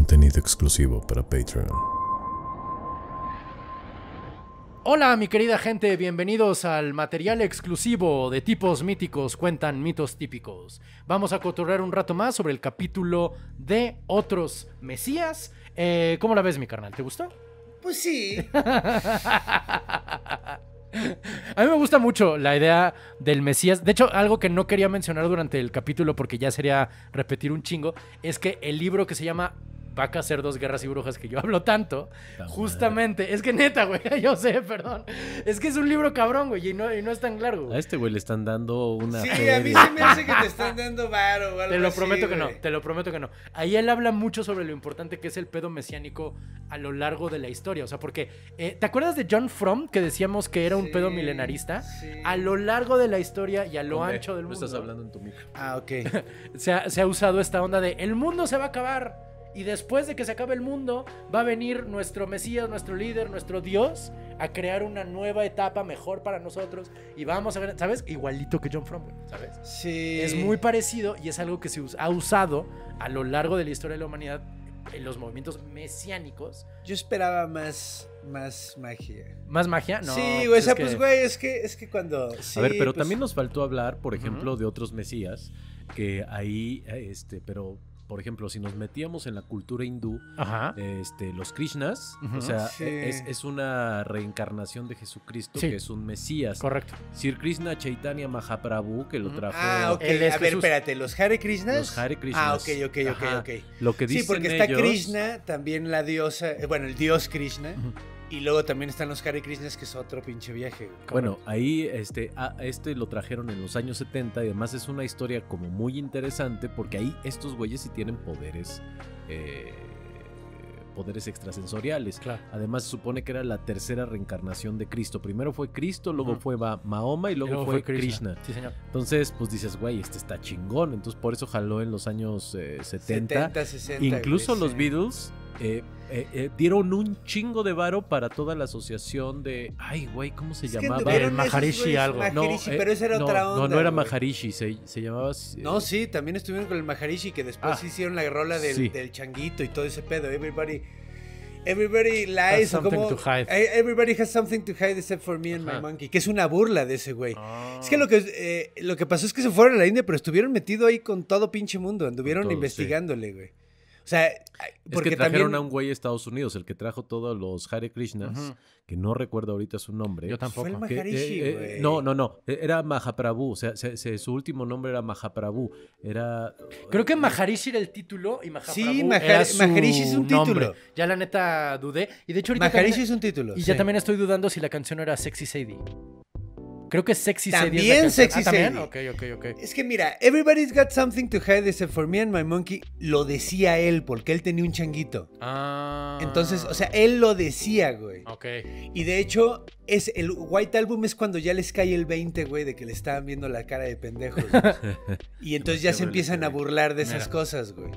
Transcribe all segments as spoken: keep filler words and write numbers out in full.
Contenido exclusivo para Patreon. Hola mi querida gente, bienvenidos al material exclusivo de Tipos Míticos Cuentan Mitos Típicos. Vamos a cotorrear un rato más sobre el capítulo de Otros Mesías. Eh, ¿Cómo la ves, mi carnal? ¿Te gustó? Pues sí. A mí me gusta mucho la idea del Mesías. De hecho, algo que no quería mencionar durante el capítulo porque ya sería repetir un chingo, es que el libro que se llama Vacas, Cerdos, Guerras y Brujas, que yo hablo tanto, La justamente, madre. Es que neta, güey, yo sé, perdón. Es que es un libro cabrón, güey, y no, y no es tan largo, güey. A este güey le están dando una Sí, feria. a mí se me hace que te están dando varo o algo Te lo así, prometo que güey. no, te lo prometo que no. Ahí él habla mucho sobre lo importante que es el pedo mesiánico a lo largo de la historia. O sea, porque, eh, ¿te acuerdas de John Frum? Que decíamos que era un Sí, pedo milenarista. sí. A lo largo de la historia y a lo ¿Dónde? ancho del No mundo. estás hablando en tu micro. Ah, ok. Se ha, se ha usado esta onda de el mundo se va a acabar. Y después de que se acabe el mundo, va a venir nuestro Mesías, nuestro líder, nuestro Dios, a crear una nueva etapa mejor para nosotros. Y vamos a ver, ¿sabes? Igualito que John Frum, ¿sabes? Sí. Es muy parecido y es algo que se us- ha usado a lo largo de la historia de la humanidad en los movimientos mesiánicos. Yo esperaba más, más magia. ¿Más magia? No. sí, güey, pues o sea, es que- pues, güey, es que, es que cuando... sí, a ver, pero pues, también nos faltó hablar, por ejemplo, Ujú. de otros mesías, que ahí, eh, este, pero, por ejemplo, si nos metíamos en la cultura hindú, Ajá. este, los Krishnas, Ujú. o sea, Sí. es, es una reencarnación de Jesucristo, Sí. que es un mesías. Correcto. Sir Krishna Chaitanya Mahaprabhu, que lo Ujú. trajo... Ah, ok. Él es A ver, Jesús. espérate, ¿los Hare Krishnas? Los Hare Krishnas. Ah, ok, ok, ok, Ajá. ok. Lo que dicen Sí, porque está ellos- Krishna, también la diosa, eh, bueno, el dios Krishna, Ujú. y luego también están los Hare Krishnas, que es otro pinche viaje. güey. Bueno, ahí este, a este lo trajeron en los años setenta y además es una historia como muy interesante porque ahí estos güeyes sí tienen poderes, eh, poderes extrasensoriales. Claro. Además se supone que era la tercera reencarnación de Cristo. Primero fue Cristo, luego Ujú. fue Ma- Mahoma y Y luego, fue, Krishna. Sí, señor. Entonces, pues dices, güey, este está chingón. Entonces por eso jaló en los años eh, setenta. setenta, sesenta. Incluso güey, los sí. Beatles eh, eh, eh, dieron un chingo de varo para toda la asociación de... Ay, güey, ¿cómo se Es que llamaba? anduvieron El esos Maharishi güeyes, algo. Maharishi, eh, pero esa era no, otra onda. No, no era güey. Maharishi, se, se llamaba... eh, No, sí, también estuvieron con el Maharishi, que después Ah, hicieron la rola del, sí. del changuito y todo ese pedo. Everybody, everybody lies, o something como, to hide. eh, everybody has something to hide except for me and Ajá. my monkey, que es una burla de ese güey. Ah. Es que lo que eh, lo que pasó es que se fueron a la India, pero estuvieron metidos ahí con todo pinche mundo, anduvieron Con todo, investigándole, güey. O sea, Es porque que trajeron también a un güey a Estados Unidos, el que trajo todos los Hare Krishnas, Ujú. que no recuerdo ahorita su nombre. Yo tampoco. fue el Que, Maharishi, eh, eh, güey. no, no, no, eh, era Mahaprabhu, o sea, se- se- su último nombre era Mahaprabhu, era... Creo que Maharishi era el título y Mahaprabhu Sí, Mahar- era su Maharishi es un nombre. título. Ya la neta dudé. Y de hecho ahorita Maharishi también- es un título. Y sí. ya también estoy dudando si la canción era Sexy Sadie. Creo que Sexy Sadie es la También canción. Sexy Ah, ¿también? Sadie. Ok, ok, ok. Es que mira, everybody's got something to hide except for me and my monkey, lo decía él, porque él tenía un changuito. Ah. Entonces, o sea, él lo decía, güey. Ok. Y de hecho, es el White Album es cuando ya les cae el veinte, güey, de que le estaban viendo la cara de pendejos. güey. Y entonces ya se Demasiado empiezan a L G B T. burlar de esas Mira. cosas, güey.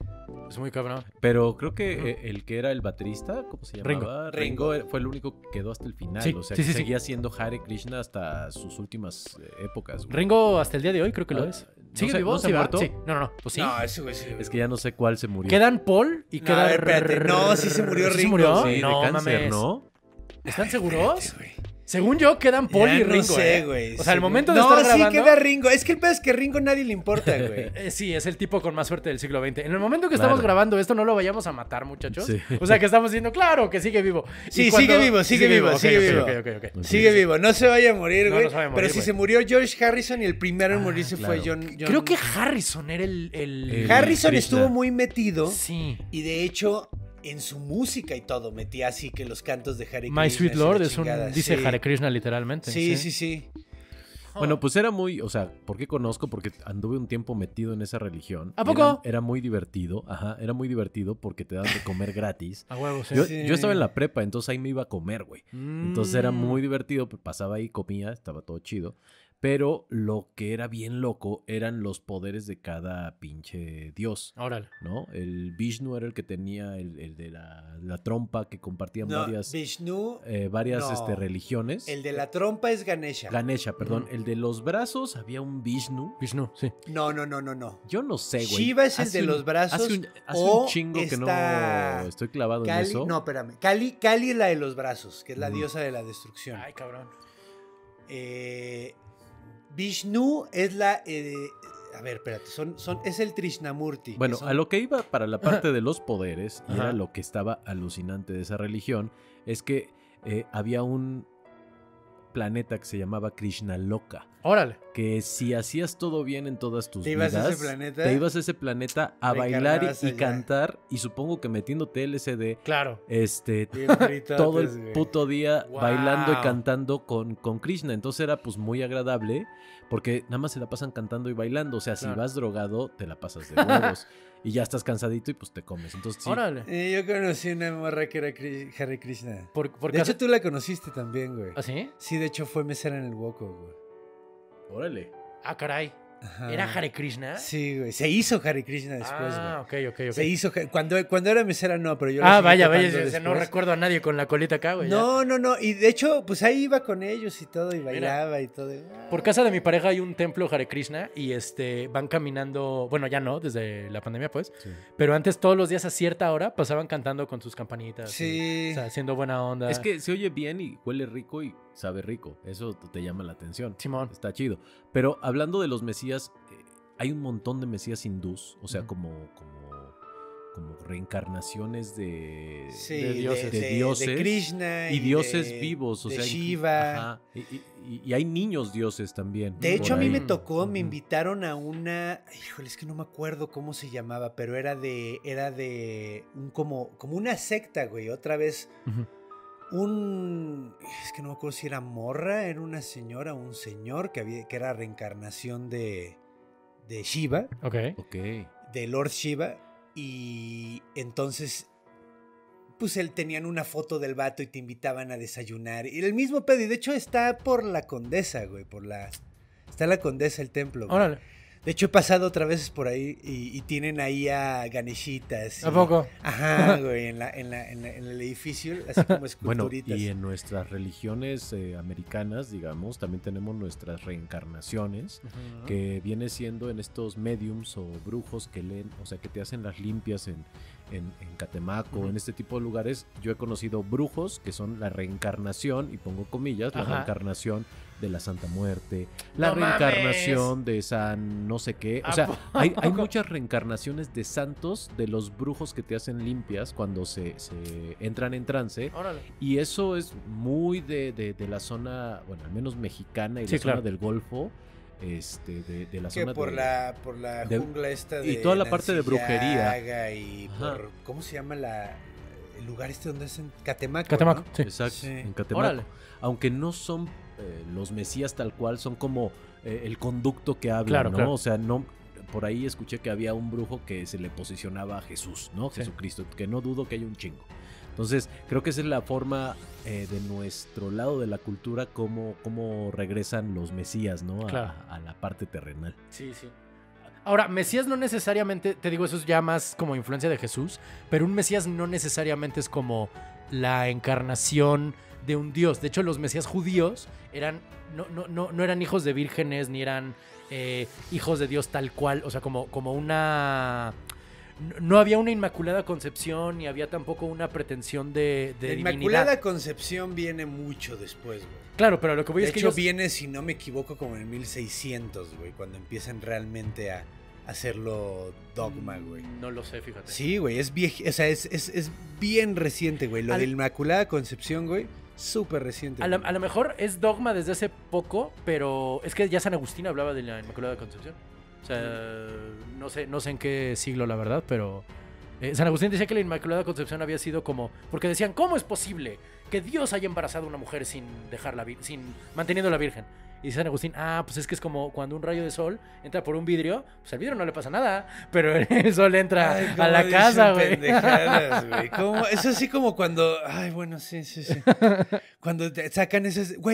Es muy cabrón. Pero creo que eh, el que era el baterista, ¿cómo se Ringo. llamaba? Ringo. Ringo fue el único que quedó hasta el final. Sí, o sea, sí, que sí, sí. seguía siendo Hare Krishna hasta sus últimas eh, épocas. güey. Ringo hasta el día de hoy creo que lo Ah, es. ¿no ¿Sigue se- vivo? no se ¿Sí ha va? muerto? Sí. No, no, no. Pues sí. No, ese güey sí. Es que ya no sé cuál se murió. Quedan Paul y No, queda... a ver, espérate. No, sí se murió ¿Sí se Ringo, murió? Sí, no, de cáncer, mames. ¿no? ¿Están seguros? Espérate, güey. Según yo, quedan Paul Ya y no Ringo, sé, ¿eh? güey. O sea, al Sí, momento de no, estar sí grabando... queda Ringo. Es que el pedo es que Ringo nadie le importa, güey. Eh, sí, es el tipo con más suerte del siglo veinte. En el momento que estamos Claro. grabando esto, no lo vayamos a matar, muchachos. Sí. O sea, que estamos diciendo, claro, que sigue vivo. Y Sí, sigue vivo, sigue vivo, ok, sigue ok, vivo. ok, ok, ok. Sigue vivo, no se vaya a morir, No, güey. no se vaya a morir, Pero si güey. se murió George Harrison y el primero en Ah, morirse claro. fue John, John- Creo que Harrison era el... el... El- Harrison Krishna. estuvo muy metido Sí. y de hecho en su música y todo metía así que los cantos de Hare My Krishna Sweet y la Lord es un... chingada, Dice sí. Hare Krishna literalmente. Sí, sí, sí. Bueno, pues era muy, o sea, ¿por qué conozco? Porque anduve un tiempo metido en esa religión. ¿A poco? Era, era muy divertido, ajá, era muy divertido porque te daban de comer gratis. A huevo, sí. Yo, Sí. yo estaba en la prepa, entonces ahí me iba a comer, güey. Entonces era Mm. muy divertido, pues, pasaba ahí, comía, estaba todo chido. Pero lo que era bien loco eran los poderes de cada pinche dios, Órale. ¿no? El Vishnu era el que tenía el, el de la, la trompa, que compartían No, varias, Vishnu, eh, varias no. este, religiones. el de la trompa es Ganesha. Ganesha, perdón. Ujú. El de los brazos había un Vishnu. Vishnu, sí. No, no, no, no, no. Yo no sé, güey. Shiva es el Hace de un- los brazos. Hace un, hace o un chingo que está no estoy clavado en Kali, eso. no, espérame. Kali, Kali es la de los brazos, que es la Ujú. diosa de la destrucción. Ay, cabrón. Eh, Vishnu es la... eh, a ver, espérate, son, son, es el Trishnamurti. que Bueno, son- a lo que iba para la parte de los poderes, y Ajá. era lo que estaba alucinante de esa religión, es que eh, había un planeta que se llamaba Krishnaloka, Órale. que si hacías todo bien en todas tus ¿Te ibas a vidas, ese planeta? te ibas a ese planeta a bailar Reencarnabas y, y allá. cantar, y supongo que metiéndote L S D, Claro. este, Bien fritotes, todo el güey. puto día Wow. bailando y cantando con, con Krishna. Entonces era pues muy agradable porque nada más se la pasan cantando y bailando. O sea, Claro. si vas drogado, te la pasas de huevos. Y ya estás cansadito y pues te comes. Entonces sí. Órale. Eh, yo conocí una morra que era Kri- Hare Krishna. Por, por De casa- hecho, tú la conociste también, güey. ¿Ah, sí? Sí, de hecho fue mesera en el Woco, güey. Órale. Ah, caray. Ajá. ¿Era Hare Krishna? Sí, güey. Se hizo Hare Krishna después, Ah, güey. ok, ok, ok. Se hizo... Ja- Cuando, cuando era mesera no, pero yo la Ah, seguí vaya, topando vaya. o sea, no después. recuerdo a nadie con la colita acá, güey. ya. No, no, no. Y de hecho, pues ahí iba con ellos y todo, y bailaba y todo. Por casa de mi pareja hay un templo Hare Krishna y este van caminando, bueno, ya no, desde la pandemia pues, Sí. pero antes todos los días a cierta hora pasaban cantando con sus campanitas. Sí. y, o sea, haciendo buena onda. Es que se oye bien y huele rico y sabe rico. Eso te te llama la atención. Simón. Está chido. Pero hablando de los mesías, eh, hay un montón de mesías hindús. O sea, Ujú. como, como, como reencarnaciones de, Sí, de dioses. de dioses de Krishna y dioses de- vivos. O de sea, inclu- Shiva. ajá. Y, y- y- y hay niños dioses también. De hecho, a por mí ahí. me tocó, me Ujú. invitaron a una, híjole, es que no me acuerdo cómo se llamaba, pero era de, era de un como, como una secta, güey. Otra vez, Ujú. un, es que no me acuerdo si era morra, era una señora, un señor que había, que era reencarnación de, de Shiva, Ok. Ok. de Lord Shiva, y entonces, pues él tenían una foto del vato y te invitaban a desayunar. Y el mismo pedo, y de hecho está por la Condesa, güey, por la, está la Condesa el templo, güey. Órale. De hecho, he pasado otras veces por ahí y, y tienen ahí a Ganeshitas. ¿A y- poco? Ajá, güey, en, la, en, la, en, la- en el edificio, así como Bueno, esculturitas. y en nuestras religiones eh, americanas, digamos, también tenemos nuestras reencarnaciones, Ujú. que viene siendo en estos mediums o brujos que leen, o sea, que te hacen las limpias en, en, en Catemaco, Ujú. en este tipo de lugares. Yo he conocido brujos que son la reencarnación, y pongo comillas, la Ajá. reencarnación de la Santa Muerte, la ¡No reencarnación de San no sé qué. O ¿A sea, hay, hay poco? muchas reencarnaciones de santos de los brujos que te hacen limpias cuando se, se entran en trance. Órale. Y eso es muy de, de- de la zona, bueno, al menos mexicana y Sí, la zona claro. del Golfo, este, de, de la que zona por de... la por la de- jungla esta de y toda la parte de Nancy brujería. Llaga y Ajá. por ¿cómo se llama la el lugar este donde es en Catemaco? Catemaco, ¿no? sí. Exacto, Sí. en Catemaco. Órale. Aunque no son eh, los mesías tal cual, son como eh, el conducto que habla, Claro, ¿no? claro. O sea, no... Por ahí escuché que había un brujo que se le posicionaba a Jesús, ¿no? Sí. Jesucristo, que no dudo que haya un chingo. Entonces, creo que esa es la forma eh, de nuestro lado de la cultura, cómo, cómo regresan los mesías, ¿no? A, Claro. a la parte terrenal. Sí, sí. Ahora, Mesías no necesariamente, te digo, eso es ya más como influencia de Jesús, pero un Mesías no necesariamente es como la encarnación de un dios. De hecho, los Mesías judíos eran, no, no, no, no eran hijos de vírgenes, ni eran eh, hijos de Dios tal cual, o sea, como, como una... no- No había una inmaculada concepción, ni había tampoco una pretensión de, de La divinidad. Inmaculada Concepción viene mucho después, güey. Claro, pero lo que voy De es que hecho, ellos... viene, si no me equivoco, como en el mil seiscientos, güey, cuando empiezan realmente a hacerlo dogma, güey. No lo sé, fíjate. Sí, güey, es viejo, o sea, es, es, es bien reciente, güey. Lo Al- de la Inmaculada Concepción, güey, súper reciente. A lo, güey. a lo mejor es dogma desde hace poco, pero es que ya San Agustín hablaba de la Inmaculada Concepción. O sea, no sé, no sé en qué siglo, la verdad, pero eh, San Agustín decía que la Inmaculada Concepción había sido como... Porque decían, ¿cómo es posible que Dios haya embarazado a una mujer sin dejarla, vir- sin manteniendo la virgen? Y dice San Agustín, ah, pues es que es como cuando un rayo de sol entra por un vidrio, pues al vidrio no le pasa nada, pero el sol entra Ay, a cómo la dicen casa, güey. pendejadas, güey. ¿Cómo? Es así como cuando. Ay, bueno, sí, sí, sí. Cuando te sacan esas. Güey,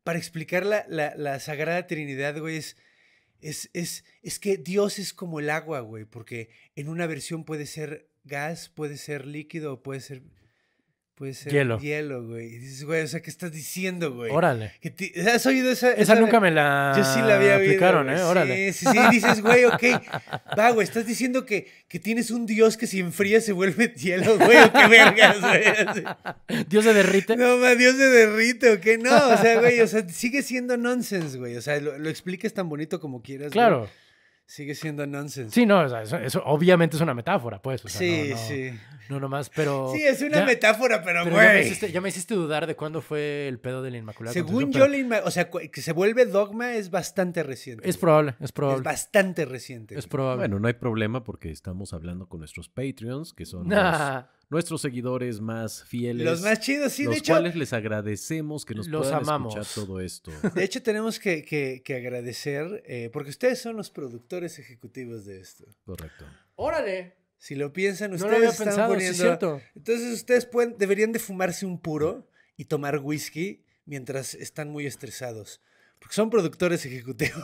para explicar la, la, la Sagrada Trinidad, güey, es, es, es, es que Dios es como el agua, güey, porque en una versión puede ser gas, puede ser líquido, puede ser... Puede ser Hielo. hielo, güey. Y dices, güey, o sea, ¿qué estás diciendo, güey? Órale. Que te- ¿Has oído esa? Esa nunca me la Yo sí la había oído, aplicaron, güey. ¿eh? Órale. Sí, sí, sí. Dices, güey, ok. Va, güey, estás diciendo que, que tienes un dios que si enfría se vuelve hielo, güey, o qué vergas, güey. Así. Dios se derrite. No, ma, Dios se derrite, o qué. No, o sea, güey, o sea, sigue siendo nonsense, güey. O sea, lo, lo expliques tan bonito como quieras, Claro. güey. Sigue siendo nonsense. Sí, no, o sea, eso, eso obviamente es una metáfora, pues. O sea, sí, no, no, sí. No nomás, pero... Sí, es una ya- metáfora, pero, pero ya me, güey. hiciste, ya me hiciste dudar de cuándo fue el pedo de la Inmaculada Según Concepción, yo, la inma- o sea, cu- que se vuelve dogma es bastante reciente. pero Es güey. probable, es Es probable. bastante reciente. Es güey. probable. Bueno, no hay problema porque estamos hablando con nuestros Patreons, que son los- Nah, nuestros seguidores más fieles. Los más chidos, sí, los de hecho. cuales les agradecemos que nos Los puedan amamos. escuchar todo esto. De hecho, tenemos que, que- que agradecer, eh, porque ustedes son los productores ejecutivos de esto. Correcto. órale. Si lo piensan, No ustedes lo había están pensado, sí es poniendo. cierto. Entonces, ustedes pueden, deberían de fumarse un puro y tomar whisky mientras están muy estresados. Porque son productores ejecutivos.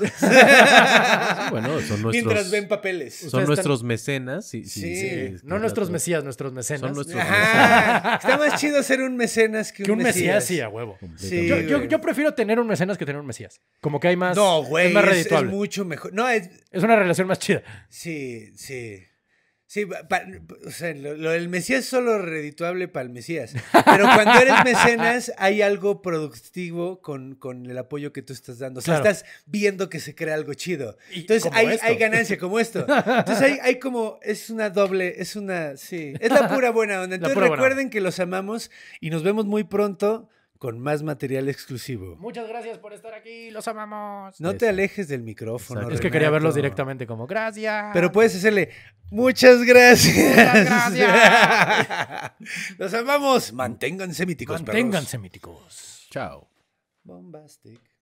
Bueno, son Mientras nuestros, ven papeles. son Ustedes nuestros mecenas. Sí, sí, Sí. sí, No está nuestros rato. mesías, nuestros mecenas. Son nuestros Ajá. Está más chido ser un mecenas que un, Que un mesías, mesías. sí, a huevo. Completamente. Yo, Sí, yo, güey. yo prefiero tener un mecenas que tener un mesías. Como que hay más... No, güey, Es más es, es redituable. mucho mejor. No, es, Es una relación más chida. sí, sí. Sí, pa- pa- o sea, lo, lo del Mesías es solo redituable para el Mesías. Pero cuando eres mecenas, hay algo productivo con, con el apoyo que tú estás dando. O sea, Claro. estás viendo que se crea algo chido. Y Entonces como hay, esto. hay ganancia como esto. Entonces hay, hay como, es una doble, es una, sí, es la pura buena onda. Entonces pura buena recuerden que los amamos y nos vemos muy pronto con más material exclusivo. Muchas gracias por estar aquí. Los amamos. No te Eso. alejes del micrófono. Exacto. Es que quería verlos Renato. directamente como gracias. Pero puedes hacerle muchas gracias. Muchas gracias. Los amamos. Manténganse míticos, perros. Manténganse míticos. Chao. Bombastic.